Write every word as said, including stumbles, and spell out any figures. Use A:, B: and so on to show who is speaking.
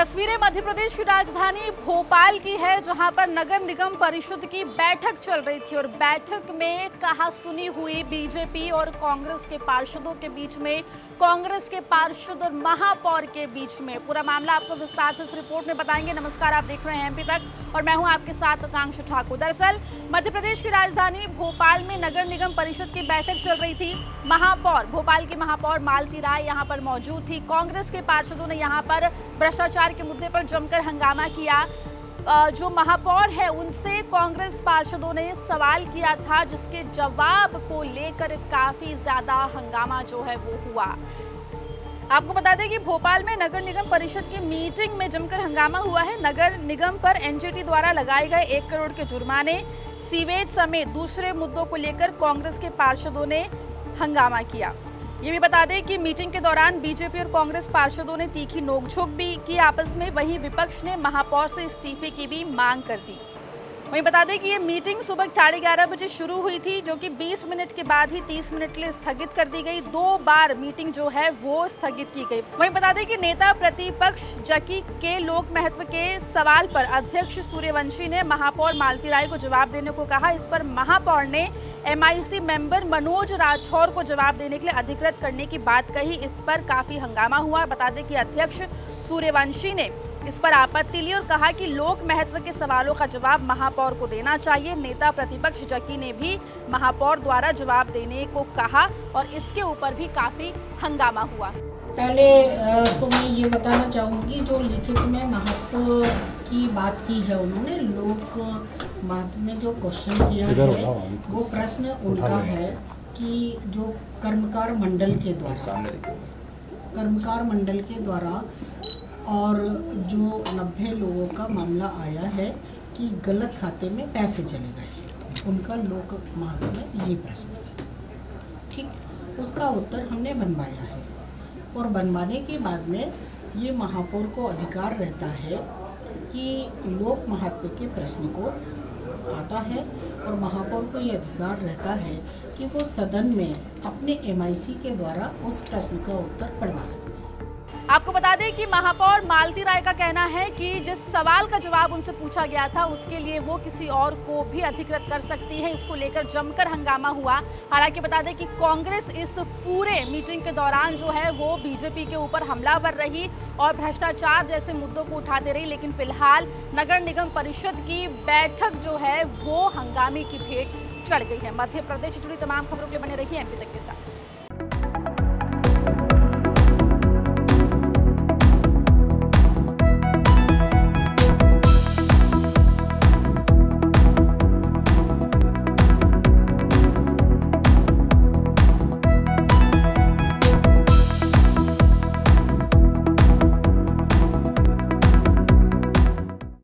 A: तस्वीरें मध्य प्रदेश की राजधानी भोपाल की है, जहां पर नगर निगम परिषद की बैठक चल रही थी और बैठक में कहासुनी हुई बीजेपी और कांग्रेस के पार्षदों के बीच में, कांग्रेस के पार्षद और महापौर के बीच में। पूरा मामला आपको विस्तार से इस रिपोर्ट में बताएंगे। नमस्कार, आप देख रहे हैं एमपी तक और मैं हूं आपके साथ आकांक्षा ठाकुर। दरअसल मध्य प्रदेश की राजधानी भोपाल में नगर निगम परिषद की बैठक चल रही थी। महापौर, भोपाल की महापौर मालती राय यहाँ पर मौजूद थी। कांग्रेस के पार्षदों ने यहाँ पर भ्रष्टाचार के मुद्दे पर जमकर हंगामा किया। जो महापौर है उनसे कांग्रेस पार्षदों ने सवाल किया था, जिसके जवाब को लेकर काफी ज्यादा हंगामा जो है वो हुआ। आपको बता दें कि भोपाल में नगर निगम परिषद की मीटिंग में जमकर हंगामा हुआ है। नगर निगम पर एनजीटी द्वारा लगाए गए एक करोड़ के जुर्माने, सीवेज समेत दूसरे मुद्दों को लेकर कांग्रेस के पार्षदों ने हंगामा किया। ये भी बता दें कि मीटिंग के दौरान बीजेपी और कांग्रेस पार्षदों ने तीखी नोकझोंक भी की आपस में। वहीं विपक्ष ने महापौर से इस्तीफे की भी मांग कर दी। वहीं बता दें कि ये मीटिंग सुबह साढ़े ग्यारह बजे शुरू हुई थी, जो कि बीस मिनट के बाद ही तीस मिनट के लिए स्थगित कर दी गई। दो बार मीटिंग जो है वो स्थगित की गई। वहीं बता दें कि नेता प्रतिपक्ष जकी के लोक महत्व के सवाल पर अध्यक्ष सूर्यवंशी ने महापौर मालती राय को जवाब देने को कहा। इस पर महापौर ने एमआईसी मेंबर मनोज राठौर को जवाब देने के लिए अधिकृत करने की बात कही। इस पर काफी हंगामा हुआ। बता दें कि अध्यक्ष सूर्यवंशी ने इस पर आपत्ति ली और कहा कि लोक महत्व के सवालों का जवाब महापौर को देना चाहिए। नेता प्रतिपक्ष जकी ने भी महापौर द्वारा जवाब देने को कहा और इसके ऊपर भी काफी हंगामा हुआ।
B: पहले तो मैं ये बताना चाहूँगी, जो लिखित में महत्व की बात की है उन्होंने, लोक महत्व में जो क्वेश्चन किया है वो प्रश्न उनका है कि जो कर्मकार मंडल के द्वारा कर्मकार मंडल के द्वारा और जो नब्बे लोगों का मामला आया है कि गलत खाते में पैसे चले गए, उनका लोक महत्व में ये प्रश्न है। ठीक, उसका उत्तर हमने बनवाया है और बनवाने के बाद में ये महापौर को अधिकार रहता है कि लोक महत्व के प्रश्न को आता है और महापौर को ये अधिकार रहता है कि वो सदन में अपने एमआईसी के द्वारा उस प्रश्न का उत्तर पढ़वा सकते हैं।
A: आपको बता दें कि महापौर मालती राय का कहना है कि जिस सवाल का जवाब उनसे पूछा गया था उसके लिए वो किसी और को भी अधिकृत कर सकती है। इसको लेकर जमकर हंगामा हुआ। हालांकि बता दें कि कांग्रेस इस पूरे मीटिंग के दौरान जो है वो बीजेपी के ऊपर हमलावर रही और भ्रष्टाचार जैसे मुद्दों को उठाते रही, लेकिन फिलहाल नगर निगम परिषद की बैठक जो है वो हंगामे की भेंट चढ़ गई है। मध्य प्रदेश से जुड़ी तमाम खबरों के लिए बने रहिए एमपी तक के साथ।